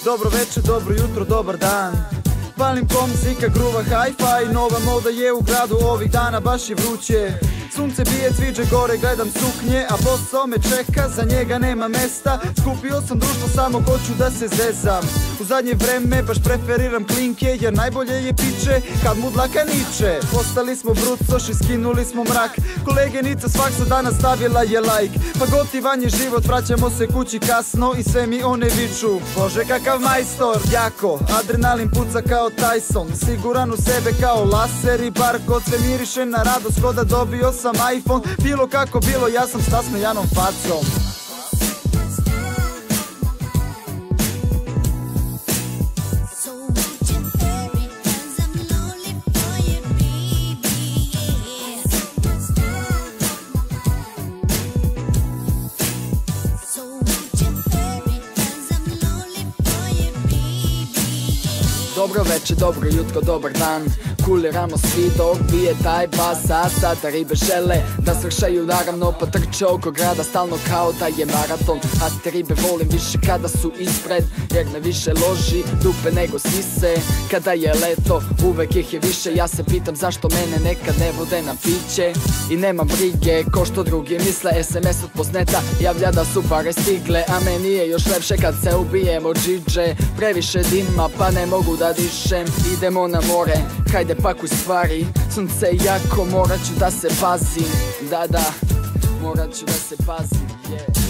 Dobro večer, dobro jutro, dobar dan. Palim kom zika, gruva hi-fi. Nova moda je u gradu ovih dana, baš je vruće. Sunce bije, cviđe gore, gledam suknje, a posao me čeka, za njega nema mesta. Skupio sam društvo, samo hoću da se zezam. U zadnje vreme baš preferiram klinke, jer najbolje je piće kad mudlaka niče. Postali smo brucoši, skinuli smo mrak. Kolegenica svak sa dana stavila je like. Pa gotivan je život, vraćamo se kući kasno i sve mi one viču: Bože kakav majstor. Jako, adrenalin puca kao Tyson, siguran u sebe kao laser i barkod. Sve miriše na radost, ko da dobio sam iPhone. Bilo kako bilo, ja sam s nasmejanom facom. Dobro večer, dobro jutro, dobar dan. Kuliramo svi dok bije taj bas, a sada ribe žele da svršaju naravno, pa trče oko grada stalno kao da je maraton. A te ribe volim više kada su ispred, jer me više loži dupe nego sise. Kada je leto uvek ih je više, ja se pitam zašto mene nekad ne vode na piće. I nemam brige ko što drugi misle, SMS od pozneta javlja da su pare stigle. A meni je još lepše kad se ubijemo džidže. Previše dima pa ne mogu da dišem. Idemo na more, hajde pakuj stvari. Sunce je jako, morat ću da se pazim. Da, morat ću da se pazim, yeah.